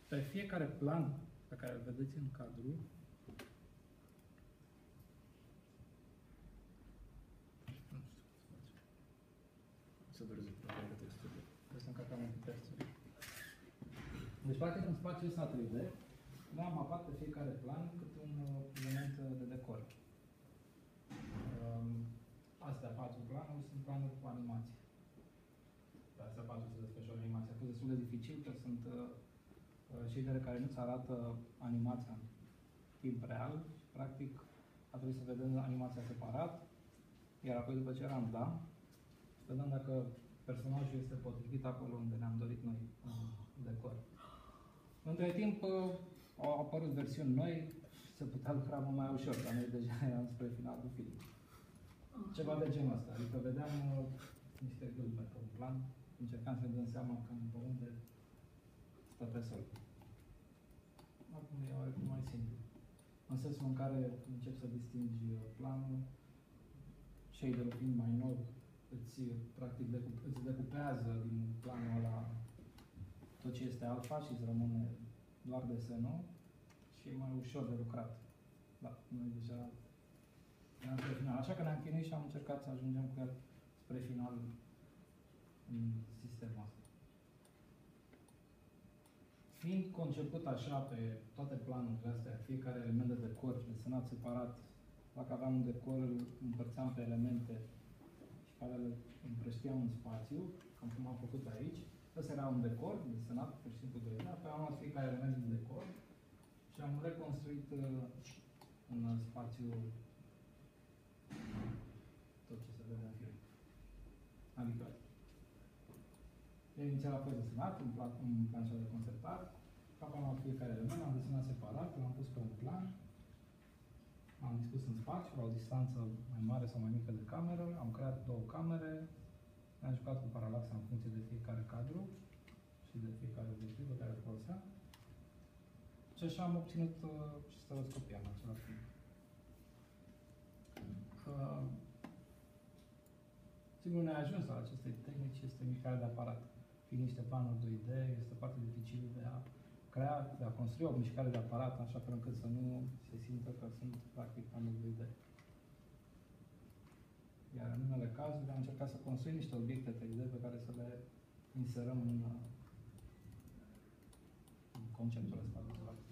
Pe fiecare plan pe care îl vedeți în cadru, să dureze până texturile. Trebuie să încărcăm un textul. Deci, practic, în spațiul ăsta 3D, noi am mapat pe fiecare plan câte un element de decor. Astea 4 planuri sunt planuri cu animație. Pe astea 4 se desfășoară animația. A fost destul de dificil, că sunt shadere care nu-ți arată animația în timp real. Practic, a trebuit să vedem animația separat, iar apoi după ce eram da, vedem dacă personajul este potrivit acolo unde ne-am dorit noi în decor. Între timp, au apărut versiuni noi, se putea lucra mult mai ușor, dar noi deja eram spre finalul filmului. Ceva de genul ăsta. Adică vedeam niște gâlbe pe un plan, încercam să ne dăm seama cam pe unde stă pe sol. Acum e oarecum mai simplu. În sensul în care începi să distingi planul, shader-ul fiind mai nou, practic îți decupează din planul ăla tot ce este alfa și îți rămâne doar desenul și e mai ușor de lucrat. Da, noi deja eram spre final. Așa că ne-am chinuit și am încercat să ajungem cu el spre final în sistemul ăsta. Fiind conceput așa pe toate planurile astea, fiecare element de decor desenat separat, dacă aveam un decor, îl împărțeam pe elemente și care le împrășteam în spațiu, cam cum am făcut aici. Ăsta era un decor desenat, pur și simplu 2D, apoi am luat fiecare element din decor și am reconstruit în spațiu tot ce se vede în film. Adică, inițial a fost desenat în planșa de conceptat, apoi am luat fiecare element, l-am desenat separat, l-am pus pe un plan, am dispus în spațiu, la o distanță mai mare sau mai mică de cameră, am creat două camere, ne-am jucat cu paralaxa în funcție de fiecare cadru și de fiecare obiectiv pe care îl foloseam. Și așa am obținut și stereoscopia în același timp. Sigur, ne-a ajuns la aceste tehnici, este mișcare de aparat. Fiind niște planuri 2D, este foarte dificil de a crea, de a construi o mișcare de aparat, așa fel încât să nu se simtă că sunt, practic, planuri 2D. Iar în unele cazuri am încercat să construim niște obiecte 3D pe care să le inserăm în conceptul ăsta vizual.